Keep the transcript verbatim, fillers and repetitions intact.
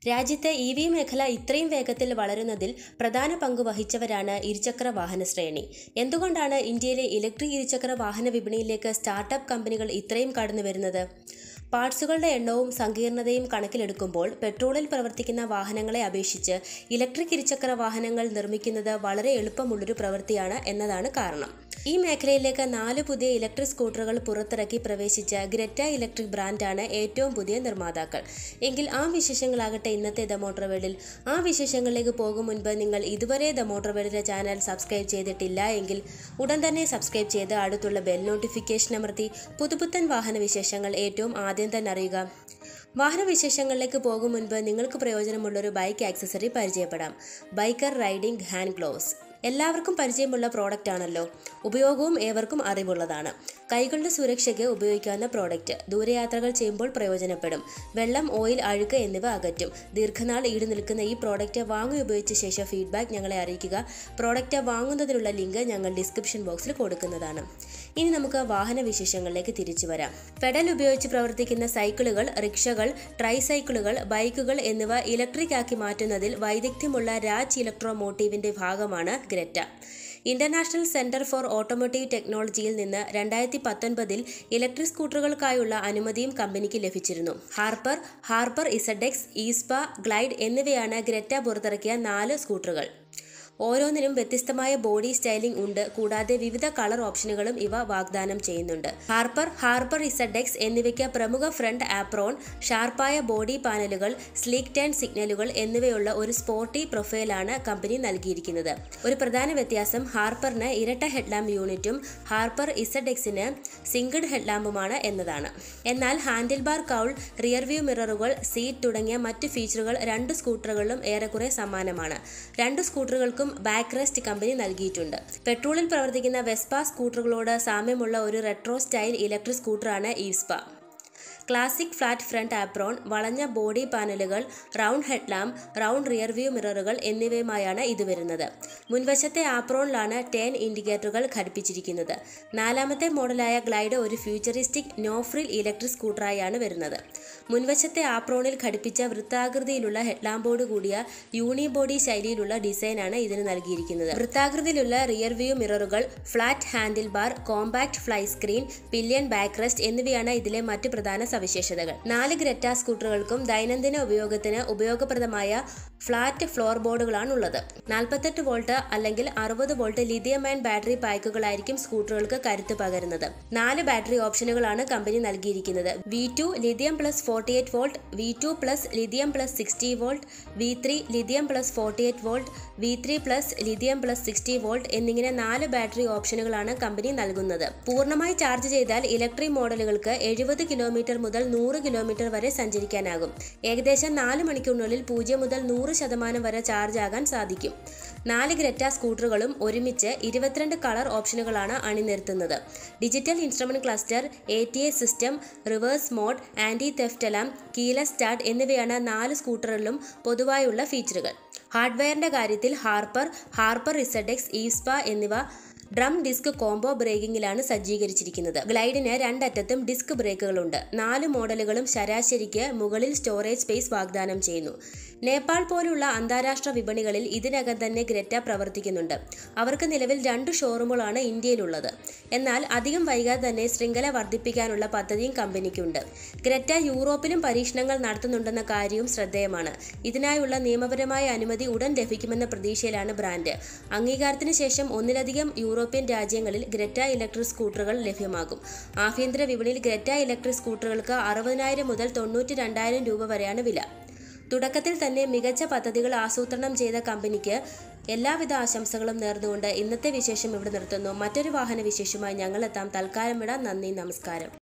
രാജ്യത്തെ E V മേഖല ഇത്രയും വേഗത്തിൽ വളരുന്നതിൽ പ്രധാന പങ്ക് വഹിച്ചവരാണ് ഇരുചക്ര വാഹന ശ്രേണി. എന്തുകൊണ്ടാണ് ഇന്ത്യയിലെ ഇലക്ട്രിക് ഇരുചക്ര വാഹന വിപണിയിലേക്ക് സ്റ്റാർട്ടപ്പ് കമ്പനികൾ ഇത്രയും കടന്നുവരുന്നത്? പാർട്സുകളുടെ എണ്ണവും സങ്കീർണതയും കണക്കിലെടുക്കുമ്പോൾ പെട്രോളിൽ പ്രവർത്തിക്കുന്ന വാഹനങ്ങളെ അപേക്ഷിച്ച് ഇലക്ട്രിക് ഇരുചക്ര വാഹനങ്ങൾ നിർമ്മിക്കുന്നത് വളരെ എളുപ്പമുള്ളൊരു പ്രവൃത്തിയാണ് എന്നതാണ് കാരണം. ഈ മേഖലയിലേക്ക് നാല് പുതിയ ഇലക്ട്രിക് സ്കൂട്ടറുകൾ പുറത്തിറക്കി പ്രവേശിച്ച ഗ്രറ്റ ഇലക്ട്രിക് ബ്രാൻഡാണ് ഏറ്റവും പുതിയ നിർമ്മാതാക്കൾ. എങ്കിൽ ആ വിശേഷങ്ങളാകട്ടെ ഇന്നത്തെ ദ മോട്ടോർ വേൾഡിൽ. ആ വിശേഷങ്ങളിലേക്ക് പോകും മുൻപ് നിങ്ങൾ ഇതുവരെ ദ മോട്ടോർ വേൾഡിന്റെ ചാനൽ സബ്സ്ക്രൈബ് ചെയ്തിട്ടില്ല എങ്കിൽ ഉടൻ തന്നെ സബ്സ്ക്രൈബ് ചെയ്ത് അടുത്തുള്ള ബെൽ നോട്ടിഫിക്കേഷൻ അമർത്തി പുതുപുത്തൻ വാഹന വിശേഷങ്ങൾ ഏറ്റവും ആദ്യം തന്നെ അറിയുക. വാഹന വിശേഷങ്ങളിലേക്ക് പോകും മുൻപ് നിങ്ങൾക്ക് പ്രയോജനമുള്ളൊരു ബൈക്ക് ആക്സസറി പരിചയപ്പെടാം. Biker riding hand gloves. എല്ലാവർക്കും പരിചയമുള്ള പ്രോഡക്റ്റ് ആണല്ലോ. ഉപയോഗവും ഏവർക്കും അറിവുള്ളതാണ്. കൈകളുടെ സുരക്ഷയ്ക്ക് ഉപയോഗിക്കാവുന്ന പ്രോഡക്റ്റ്. ദൂരയാത്രകൾ ചെയ്യുമ്പോൾ പ്രയോജനപ്പെടും. വെള്ളം, ഓയിൽ, അഴുക്ക് എന്നിവ അകറ്റും. ദീർഘനാൾ ഈട് നിൽക്കുന്ന ഈ പ്രോഡക്റ്റ് വാങ്ങി ഉപയോഗിച്ച ശേഷം ഫീഡ്ബാക്ക് ഞങ്ങളെ അറിയിക്കുക. പ്രോഡക്റ്റ് വാങ്ങുന്നതിനുള്ള ലിങ്ക് ഞങ്ങൾ ഡിസ്ക്രിപ്ഷൻ ബോക്സിൽ കൊടുക്കുന്നതാണ്. ഇനി നമുക്ക് വാഹന വിശേഷങ്ങളിലേക്ക് തിരിച്ചു വരാം. പെഡൽ ഉപയോഗിച്ച് പ്രവർത്തിക്കുന്ന സൈക്കിളുകൾ, റിക്ഷകൾ, ട്രൈസൈക്കിളുകൾ, ബൈക്കുകൾ എന്നിവ ഇലക്ട്രിക് ആക്കി മാറ്റുന്നതിൽ വൈദഗ്ധ്യമുള്ള രാജ് ഇലക്ട്രോ മോട്ടീവിന്റെ ഭാഗമാണ് Greta. International centre for automotive ടെക്നോളജിയിൽ നിന്ന് രണ്ടായിരത്തി പത്തൊൻപതിൽ ഇലക്ട്രിക് സ്കൂട്ടറുകൾക്കായുള്ള അനുമതിയും കമ്പനിക്ക് ലഭിച്ചിരുന്നു. Harper, Harper Z X, Evespa, Glide എന്നിവയാണ് ഗ്രറ്റ പുറത്തിറക്കിയ നാല് സ്കൂട്ടറുകൾ. ഓരോന്നിനും വ്യത്യസ്തമായ ബോഡി സ്റ്റൈലിംഗ് ഉണ്ട്. കൂടാതെ വിവിധ കളർ ഓപ്ഷനുകളും ഇവ വാഗ്ദാനം ചെയ്യുന്നുണ്ട്. ഹാർപ്പർ, ഹാർപ്പർ ഇസഡ് എക്സ് എന്നിവയ്ക്ക് പ്രമുഖ ഫ്രണ്ട് ആപ്രോൺ, ഷാർപ്പായ ബോഡി പാനലുകൾ, സ്ലീക്ക് ടേൺ സിഗ്നലുകൾ എന്നിവയുള്ള ഒരു സ്പോർട്ടി പ്രൊഫൈലാണ് കമ്പനി നൽകിയിരിക്കുന്നത്. ഒരു പ്രധാന വ്യത്യാസം ഹാർപ്പറിന് ഇരട്ട ഹെഡ്ലാമ്പ് യൂണിറ്റും ഹാർപ്പർ ഇസഡ് എക്സിന് സിംഗിൾ ഹെഡ്ലാമ്പുമാണ് എന്നതാണ്. എന്നാൽ ഹാൻഡിൽബാർ, കൗൾ, റിയർവ്യൂ മിററുകൾ, സീറ്റ് തുടങ്ങിയ മറ്റ് ഫീച്ചറുകൾ രണ്ട് സ്കൂട്ടറുകളിലും ഏറെക്കുറെ സമാനമാണ്. രണ്ട് സ്കൂട്ടറുകൾക്കും ബാക്ക്റെസ്റ്റ് കമ്പനി നൽകിയിട്ടുണ്ട്. പെട്രോളിൽ പ്രവർത്തിക്കുന്ന വെസ്പ സ്കൂട്ടറുകളോട് സാമ്യമുള്ള ഒരു റെട്രോ സ്റ്റൈൽ ഇലക്ട്രിക് സ്കൂട്ടറാണ് Evespa. Classic flat front apron, വളഞ്ഞ ബോഡി പാനലുകൾ, റൗണ്ട് ഹെഡ്ലാമ്പ്, റൗണ്ട് റിയർവ്യൂ മിററുകൾ എന്നിവയുമായാണ് ഇത് വരുന്നത്. മുൻവശത്തെ ആപ്രോണിലാണ് ടേൺ ഇൻഡിക്കേറ്ററുകൾ ഘടിപ്പിച്ചിരിക്കുന്നത്. നാലാമത്തെ മോഡലായ ഗ്ലൈഡ് ഒരു ഫ്യൂച്ചറിസ്റ്റിക് നോ-ഫ്രിൽ ഇലക്ട്രിക് സ്കൂട്ടറായാണ് വരുന്നത്. മുൻവശത്തെ ആപ്രോണിൽ ഘടിപ്പിച്ച വൃത്താകൃതിയിലുള്ള ഹെഡ്ലാമ്പോട് കൂടിയ യൂണിബോഡി ശൈലിയിലുള്ള ഡിസൈനാണ് ഇതിന് നൽകിയിരിക്കുന്നത്. വൃത്താകൃതിയിലുള്ള റിയർവ്യൂ മിററുകൾ, flat handle bar, compact fly screen, pillion backrest എന്നിവയാണ് ഇതിലെ മറ്റ് പ്രധാന സവിശേഷതകൾ. നാല് ഗ്രറ്റ സ്കൂട്ടറുകൾക്കും ദൈനംദിന ഉപയോഗത്തിന് ഉപയോഗപ്രദമായ ഫ്ലാറ്റ് ഫ്ലോർ ബോർഡുകളാണുള്ളത്. നാൽപ്പത്തെട്ട് വോൾട്ട് അല്ലെങ്കിൽ അറുപത് വോൾട്ട് ലിഥിയം അയൺ ബാറ്ററി പായ്ക്കുകളായിരിക്കും സ്കൂട്ടറുകൾക്ക് കരുത്ത് പകരുന്നത്. നാല് ബാറ്ററി ഓപ്ഷനുകളാണ് കമ്പനി നൽകിയിരിക്കുന്നത്. V two lithium plus forty eight volt, V two plus lithium plus sixty volt, V three lithium plus forty eight volt, V three plus lithium plus sixty volt എന്നിങ്ങനെ നാല് battery ഓപ്ഷനുകളാണ് company നൽകുന്നത്. പൂർണ്ണമായി charge ചെയ്താൽ electric മോഡലുകൾക്ക് എഴുപത് kilometre മുതൽ നൂറ് kilometre വരെ സഞ്ചരിക്കാനാകും. ഏകദേശം നാല് മണിക്കൂറിനുള്ളിൽ പൂജ്യം മുതൽ നൂറ് ശതമാനം വരെ ചാർജ് ആകാൻ സാധിക്കും. നാല് ഗ്രറ്റ സ്കൂട്ടറുകളും ഒരുമിച്ച് ഇരുപത്തിരണ്ട് കളർ ഓപ്ഷനുകളാണ് അണിനിരത്തുന്നത്. Digital instrument cluster, A T A system, reverse mode, anti theft alarm, keyless start എന്നിവയാണ് നാല് സ്കൂട്ടറിലും പൊതുവായുള്ള ഫീച്ചറുകൾ. ഹാർഡ്വെയറിന്റെ കാര്യത്തിൽ Harper, Harper Z X, Evespa എന്നിവ ഡ്രം ഡിസ്ക് കോംബോ ബ്രേക്കിംഗിലാണ് സജ്ജീകരിച്ചിരിക്കുന്നത്. ഗ്ലൈഡിന് രണ്ടറ്റത്തും ഡിസ്ക് ബ്രേക്കുകളുണ്ട്. നാല് മോഡലുകളും ശരാശരിക്ക് മുകളിൽ സ്റ്റോറേജ് സ്പേസ് വാഗ്ദാനം ചെയ്യുന്നു. നേപ്പാൾ പോലുള്ള അന്താരാഷ്ട്ര വിപണികളിൽ ഇതിനകം തന്നെ ഗ്രറ്റ പ്രവർത്തിക്കുന്നുണ്ട്. അവർക്ക് നിലവിൽ രണ്ട് ഷോറൂമുകളാണ് ഇന്ത്യയിലുള്ളത്. എന്നാൽ അധികം വൈകാതെ തന്നെ ശൃംഖല വർദ്ധിപ്പിക്കാനുള്ള പദ്ധതിയും കമ്പനിക്കുണ്ട്. ഗ്രറ്റ യൂറോപ്പിലും പരീക്ഷണങ്ങൾ നടത്തുന്നുണ്ടെന്ന കാര്യവും ശ്രദ്ധേയമാണ്. ഇതിനായുള്ള നിയമപരമായ അനുമതി ഉടൻ ലഭിക്കുമെന്ന പ്രതീക്ഷയിലാണ് ബ്രാൻഡ്. അംഗീകാരത്തിന് ശേഷം ഒന്നിലധികം യൂറോപ്യൻ രാജ്യങ്ങളിൽ ഗ്രറ്റ ഇലക്ട്രിക് സ്കൂട്ടറുകൾ ലഭ്യമാകും. ആഭ്യന്തര വിപണിയിൽ ഗ്രറ്റ ഇലക്ട്രിക് സ്കൂട്ടറുകൾക്ക് അറുപതിനായിരം മുതൽ തൊണ്ണൂറ്റി രണ്ടായിരം രൂപ വരെയാണ് വില. തുടക്കത്തിൽ തന്നെ മികച്ച പദ്ധതികൾ ആസൂത്രണം ചെയ്ത കമ്പനിക്ക് എല്ലാവിധ ആശംസകളും നേർന്നുകൊണ്ട് ഇന്നത്തെ വിശേഷം ഇവിടെ നിർത്തുന്നു. മറ്റൊരു വാഹന വിശേഷമായി ഞങ്ങളെത്താം. തൽക്കാലം വിടാം. നന്ദി, നമസ്കാരം.